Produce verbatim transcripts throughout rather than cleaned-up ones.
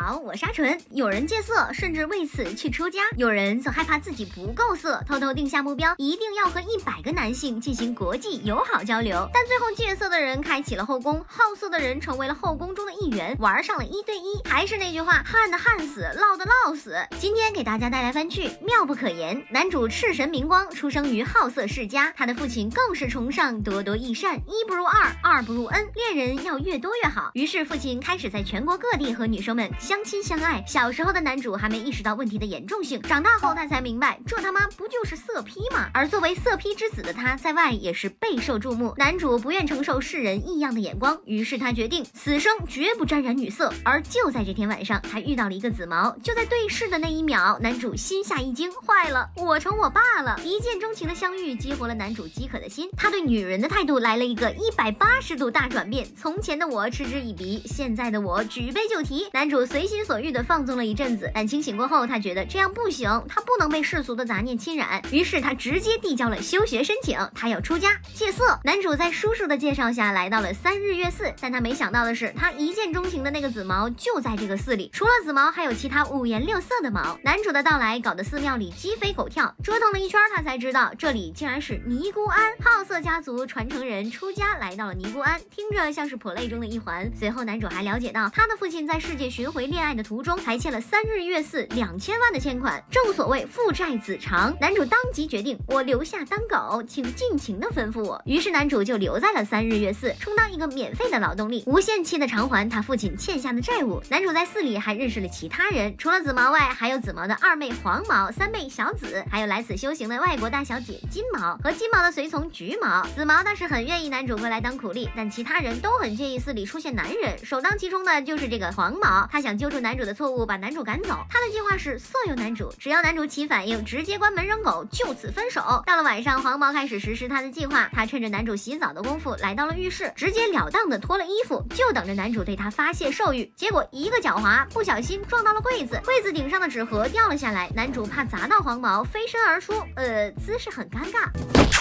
好，我是阿纯。有人戒色，甚至为此去出家；有人则害怕自己不够色，偷偷定下目标，一定要和一百个男性进行国际友好交流。但最后戒色的人开启了后宫，好色的人成为了后宫中的一员，玩上了一对一。还是那句话，旱的旱死，涝的涝死。今天给大家带来番剧《妙不可言》。男主赤神明光出生于好色世家，他的父亲更是崇尚多多益善，一不如二，二不如 n， 恋人要越多越好。于是父亲开始在全国各地和女生们相亲相爱。小时候的男主还没意识到问题的严重性，长大后他才明白，这他妈不就是色批吗？而作为色批之子的他，在外也是备受注目。男主不愿承受世人异样的眼光，于是他决定此生绝不沾染女色。而就在这天晚上，他遇到了一个紫毛。就在对视的那一秒，男主心下一惊，坏了，我成我爸了！一见钟情的相遇激活了男主饥渴的心，他对女人的态度来了一个一百八十度大转变。从前的我嗤之以鼻，现在的我举杯就提。男主随心所欲的放纵了一阵子，但清醒过后，他觉得这样不行，他不能被世俗的杂念侵染，于是他直接递交了休学申请，他要出家戒色。男主在叔叔的介绍下来到了三日月寺，但他没想到的是，他一见钟情的那个紫毛就在这个寺里，除了紫毛，还有其他五颜六色的毛。男主的到来搞得寺庙里鸡飞狗跳，折腾了一圈，他才知道这里竟然是尼姑庵，好色家族传承人出家来到了尼姑庵，听着像是婆类中的一环。随后男主还了解到，他的父亲在世界巡回恋爱的途中，还欠了三日月寺两千万的欠款。正所谓父债子偿，男主当即决定，我留下当狗，请尽情的吩咐我。于是男主就留在了三日月寺，充当一个免费的劳动力，无限期的偿还他父亲欠下的债务。男主在寺里还认识了其他人，除了紫毛外，还有紫毛的二妹黄毛、三妹小紫，还有来此修行的外国大小姐金毛和金毛的随从橘毛。紫毛倒是很愿意男主过来当苦力，但其他人都很介意寺里出现男人，首当其冲的就是这个黄毛，他想揪住男主的错误，把男主赶走。他的计划是色诱男主，只要男主起反应，直接关门扔狗，就此分手。到了晚上，黄毛开始实施他的计划，他趁着男主洗澡的功夫来到了浴室，直截了当的脱了衣服，就等着男主对他发泄兽欲。结果一个狡猾，不小心撞到了柜子，柜子顶上的纸盒掉了下来，男主怕砸到黄毛，飞身而出，呃，姿势很尴尬。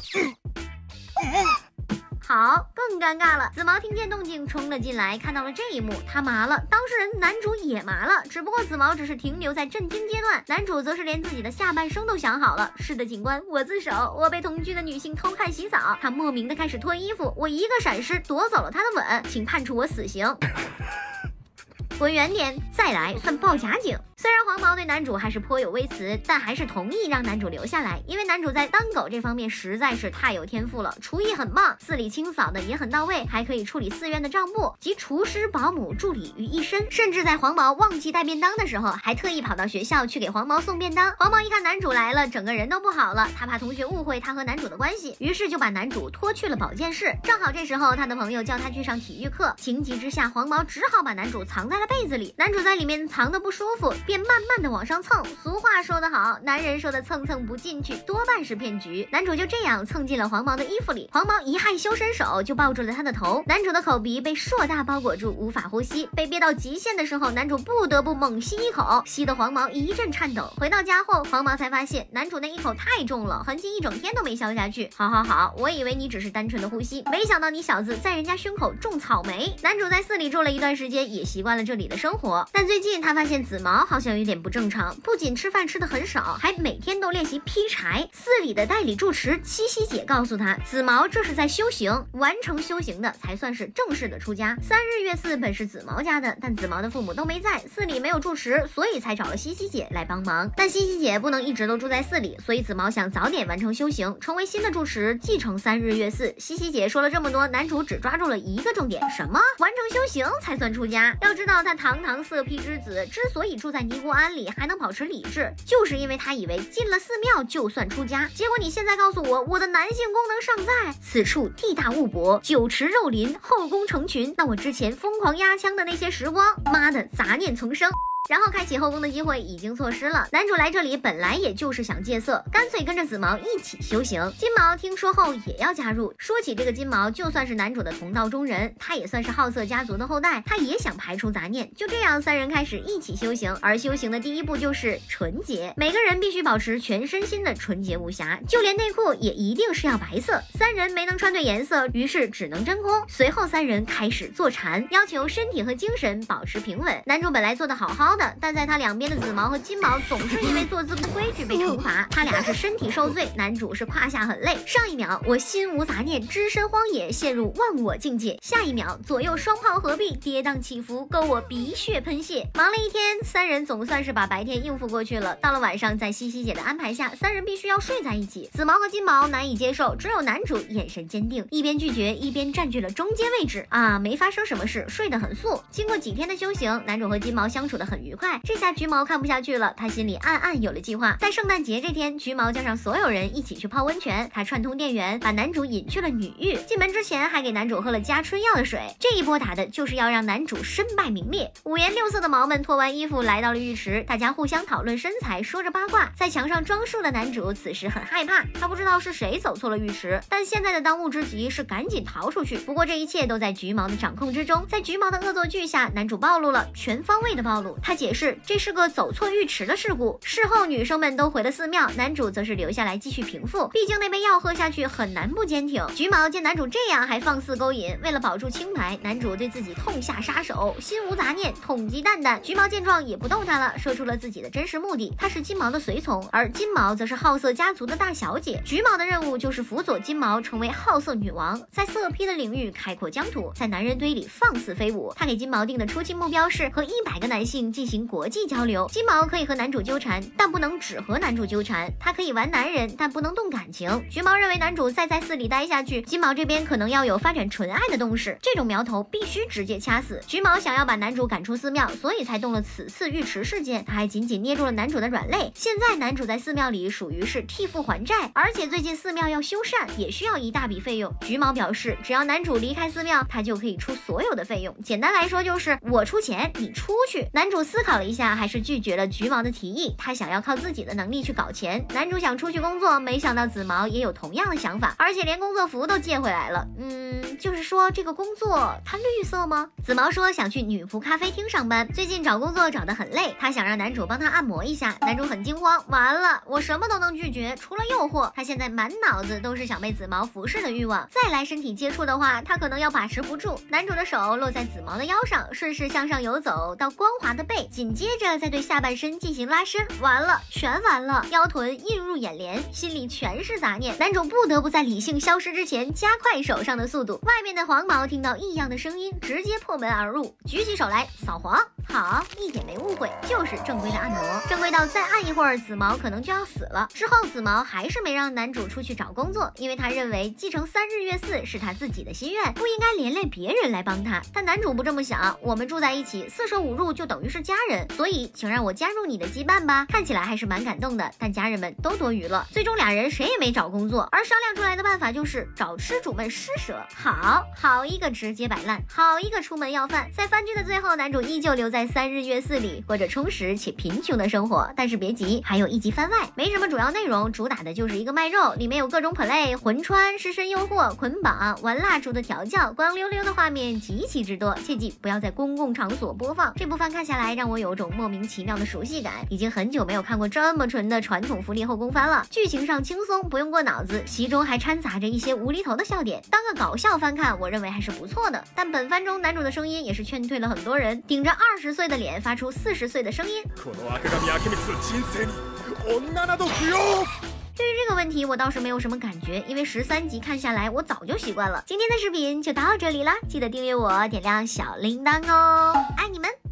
好，更尴尬了。紫毛听见动静冲了进来，看到了这一幕，他麻了，当事人男主也麻了。只不过紫毛只是停留在震惊阶段，男主则是连自己的下半生都想好了。是的，警官，我自首，我被同居的女性偷看洗澡，他莫名的开始脱衣服，我一个闪失夺走了他的吻，请判处我死刑。滚远点，再来算报假警。虽然黄毛对男主还是颇有微词，但还是同意让男主留下来，因为男主在当狗这方面实在是太有天赋了，厨艺很棒，寺里清扫的也很到位，还可以处理寺院的账簿及厨师、保姆、助理于一身。甚至在黄毛忘记带便当的时候，还特意跑到学校去给黄毛送便当。黄毛一看男主来了，整个人都不好了，他怕同学误会他和男主的关系，于是就把男主拖去了保健室。正好这时候他的朋友叫他去上体育课，情急之下，黄毛只好把男主藏在了被子里。男主在里面藏得不舒服，便慢慢的往上蹭。俗话说得好，男人说的蹭蹭不进去，多半是骗局。男主就这样蹭进了黄毛的衣服里，黄毛一害羞伸手就抱住了他的头，男主的口鼻被硕大包裹住，无法呼吸。被憋到极限的时候，男主不得不猛吸一口，吸得黄毛一阵颤抖。回到家后，黄毛才发现男主那一口太重了，痕迹一整天都没消下去。好好好，我以为你只是单纯的呼吸，没想到你小子在人家胸口种草莓。男主在寺里住了一段时间，也习惯了这里的生活，但最近他发现紫毛好像有点不正常，不仅吃饭吃的很少，还每天都练习劈柴。寺里的代理住持七夕姐告诉他，紫毛这是在修行，完成修行的才算是正式的出家。三日月寺本是紫毛家的，但紫毛的父母都没在，寺里没有住持，所以才找了西西姐来帮忙。但西西姐不能一直都住在寺里，所以紫毛想早点完成修行，成为新的住持，继承三日月寺。西西姐说了这么多，男主只抓住了一个重点，什么？完成修行才算出家？要知道他堂堂色批之子之所以住在尼姑庵里还能保持理智，就是因为他以为进了寺庙就算出家。结果你现在告诉我，我的男性功能尚在，此处地大物博，酒池肉林，后宫成群，那我之前疯狂压枪的那些时光，妈的杂念丛生。然后开启后宫的机会已经错失了。男主来这里本来也就是想戒色，干脆跟着紫毛一起修行。金毛听说后也要加入。说起这个金毛，就算是男主的同道中人，他也算是好色家族的后代，他也想排除杂念。就这样，三人开始一起修行。而修行的第一步就是纯洁，每个人必须保持全身心的纯洁无瑕，就连内裤也一定是要白色。三人没能穿对颜色，于是只能真空。随后三人开始坐禅，要求身体和精神保持平稳。男主本来做得好好高的，但在他两边的紫毛和金毛总是因为坐姿不规矩被惩罚，他俩是身体受罪，男主是胯下很累。上一秒我心无杂念，只身荒野，陷入忘我境界，下一秒左右双炮合璧，跌宕起伏，勾我鼻血喷泻。忙了一天，三人总算是把白天应付过去了。到了晚上，在西西姐的安排下，三人必须要睡在一起。紫毛和金毛难以接受，只有男主眼神坚定，一边拒绝一边占据了中间位置啊，没发生什么事，睡得很素。经过几天的修行，男主和金毛相处得很愉快。这下橘毛看不下去了，他心里暗暗有了计划。在圣诞节这天，橘毛叫上所有人一起去泡温泉，他串通店员，把男主引去了女浴。进门之前还给男主喝了加春药的水，这一波打的就是要让男主身败名裂。五颜六色的毛们脱完衣服来到了浴池，大家互相讨论身材，说着八卦。在墙上装束的男主此时很害怕，他不知道是谁走错了浴池，但现在的当务之急是赶紧逃出去。不过这一切都在橘毛的掌控之中，在橘毛的恶作剧下，男主暴露了，全方位的暴露。他解释这是个走错浴池的事故。事后女生们都回了寺庙，男主则是留下来继续平复，毕竟那杯药喝下去很难不坚挺。橘毛见男主这样还放肆勾引，为了保住清白，男主对自己痛下杀手，心无杂念，统鸡蛋蛋。橘毛见状也不逗他了，说出了自己的真实目的，他是金毛的随从，而金毛则是好色家族的大小姐。橘毛的任务就是辅佐金毛成为好色女王，在色批的领域开阔疆土，在男人堆里放肆飞舞。他给金毛定的出勤目标是和一百个男性进行国际交流。金毛可以和男主纠缠，但不能只和男主纠缠，他可以玩男人，但不能动感情。橘毛认为男主再在寺里待下去，金毛这边可能要有发展纯爱的动势，这种苗头必须直接掐死。橘毛想要把男主赶出寺庙，所以才动了此次浴池事件。他还紧紧捏住了男主的软肋。现在男主在寺庙里属于是替父还债，而且最近寺庙要修缮，也需要一大笔费用。橘毛表示，只要男主离开寺庙，他就可以出所有的费用。简单来说就是我出钱，你出去。男主思考了一下，还是拒绝了橘毛的提议。他想要靠自己的能力去搞钱。男主想出去工作，没想到紫毛也有同样的想法，而且连工作服都借回来了。嗯，就是说这个工作它绿色吗？紫毛说想去女仆咖啡厅上班，最近找工作找得很累，他想让男主帮他按摩一下。男主很惊慌，完了，我什么都能拒绝，除了诱惑。他现在满脑子都是想被紫毛服侍的欲望，再来身体接触的话，他可能要把持不住。男主的手落在紫毛的腰上，顺势向上游走到光滑的背，紧接着再对下半身进行拉伸。完了，全完了，腰臀映入眼帘，心里全是杂念。男主不得不在理性消失之前加快手上的速度。外面的黄毛听到异样的声音，直接破门而入，举起手来扫黄。好，一点没误会，就是正规的按摩。正规到再按一会儿，紫毛可能就要死了。之后紫毛还是没让男主出去找工作，因为他认为继承三日月寺是他自己的心愿，不应该连累别人来帮他。但男主不这么想，我们住在一起，四舍五入就等于是家人，所以请让我加入你的羁绊吧。看起来还是蛮感动的，但家人们都多余了。最终俩人谁也没找工作，而商量出来的办法就是找吃主们施舍。好好一个直接摆烂，好一个出门要饭。在番剧的最后，男主依旧留在三日月寺里，过着充实且贫穷的生活。但是别急，还有一集番外，没什么主要内容，主打的就是一个卖肉，里面有各种 play、魂穿、失身诱惑、捆绑、玩蜡烛的调教，光溜溜的画面极其之多，切记不要在公共场所播放。这部番看下来，让我有种莫名其妙的熟悉感，已经很久没有看过这么纯的传统福利后宫番了。剧情上轻松，不用过脑子，其中还掺杂着一些无厘头的笑点，当个搞笑番看，我认为还是不错的。但本番中男主的声音也是劝退了很多人，顶着二十岁的脸发出四十岁的声音。对于这个问题，我倒是没有什么感觉，因为十三集看下来，我早就习惯了。今天的视频就到这里了，记得订阅我，点亮小铃铛哦，爱你们。